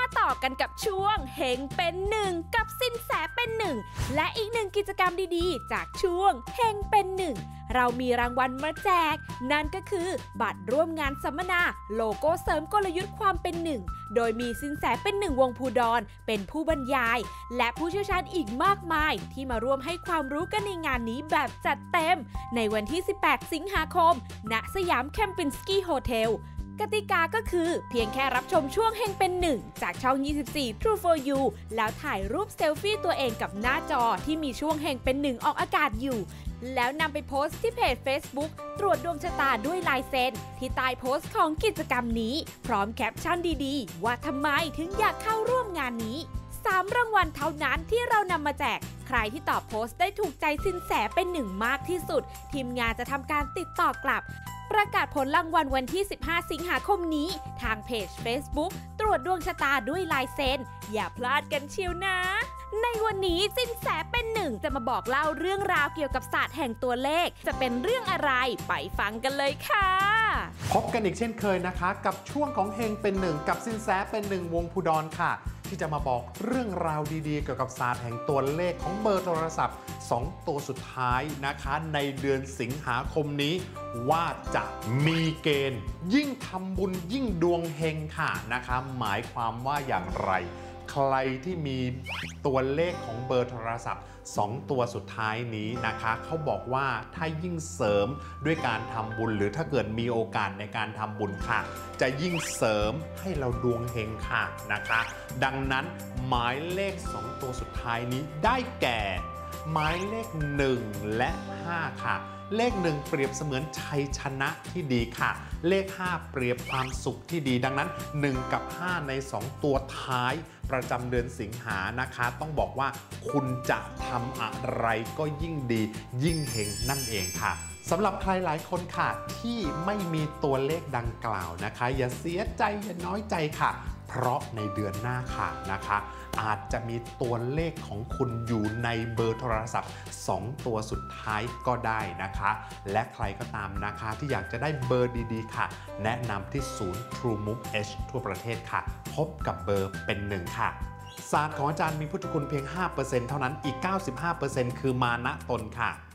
ต่อกันกับช่วงเฮงเป็นหนึ่งกับสินแสเป็นหนึ่งและอีกหนึ่งกิจกรรมดีๆจากช่วงเฮงเป็นหนึ่งเรามีรางวัลมาแจกนั่นก็คือบัตรร่วมงานสัมมนาโลโก้เสริมกลยุทธ์ความเป็นหนึ่งโดยมีสินแสเป็นหนึ่งวงภูดรเป็นผู้บรรยายและผู้เชี่ยวชาญอีกมากมายที่มาร่วมให้ความรู้กันในงานนี้แบบจัดเต็มในวันที่ 18 สิงหาคม ณ สยามแคมปินสกี้โฮเทลกติกาก็คือเพียงแค่รับชมช่วงเฮงเป็นหนึ่งจากช่อง 24 True for You แล้วถ่ายรูปเซลฟี่ตัวเองกับหน้าจอที่มีช่วงเฮงเป็นหนึ่งออกอากาศอยู่แล้วนำไปโพสต์ที่เพจ Facebook ตรวจดวงชะตาด้วยลายเซ็นที่ใต้โพสต์ของกิจกรรมนี้พร้อมแคปชั่นดีๆว่าทำไมถึงอยากเข้าร่วมงานนี้3 รางวัลเท่านั้นที่เรานำมาแจกใครที่ตอบโพสต์ได้ถูกใจสินแสเป็นหนึ่งมากที่สุดทีมงานจะทำการติดต่อกลับประกาศผลรางวัลวันที่ 15 สิงหาคมนี้ทางเพจ Facebook ตรวจดวงชะตาด้วยลายเซ็นอย่าพลาดกันเชียวนะในวันนี้สินแสเป็นหนึ่งจะมาบอกเล่าเรื่องราวเกี่ยวกับศาสตร์แห่งตัวเลขจะเป็นเรื่องอะไรไปฟังกันเลยค่ะพบกันอีกเช่นเคยนะคะกับช่วงของเฮงเป็นหนึ่งกับสินแสเป็นหนึ่งวงภูดรค่ะที่จะมาบอกเรื่องราวดีๆเกี่ยวกับศาสตร์แห่งตัวเลขของเบอร์โทรศัพท์2 ตัวสุดท้ายนะคะในเดือนสิงหาคมนี้ว่าจะมีเกณฑ์ยิ่งทำบุญยิ่งดวงเฮงค่ะนะคะหมายความว่าอย่างไรใครที่มีตัวเลขของเบอร์โทรศัพท์2 ตัวสุดท้ายนี้นะคะเขาบอกว่าถ้ายิ่งเสริมด้วยการทำบุญหรือถ้าเกิดมีโอกาสในการทำบุญค่ะจะยิ่งเสริมให้เราดวงเฮงค่ะนะคะดังนั้นหมายเลข2 ตัวสุดท้ายนี้ได้แก่หมายเลข1และ5ค่ะเลข1เปรียบเสมือนชัยชนะที่ดีค่ะเลข5เปรียบความสุขที่ดีดังนั้น1กับ5ใน2 ตัวท้ายประจำเดือนสิงหานะคะต้องบอกว่าคุณจะทำอะไรก็ยิ่งดียิ่งเฮงนั่นเองค่ะสำหรับใครหลายคนค่ะที่ไม่มีตัวเลขดังกล่าวนะคะอย่าเสียใจอย่าน้อยใจค่ะเพราะในเดือนหน้าค่ะนะคะอาจจะมีตัวเลขของคุณอยู่ในเบอร์โทรศัพท์2 ตัวสุดท้ายก็ได้นะคะและใครก็ตามนะคะที่อยากจะได้เบอร์ดีๆค่ะแนะนำที่ศูนย์ True Move H ทั่วประเทศค่ะพบกับเบอร์เป็น1ค่ะศาสตร์ของอาจารย์มีพุทธคุณเพียง 5% เท่านั้นอีก 95% คือมานะตนค่ะ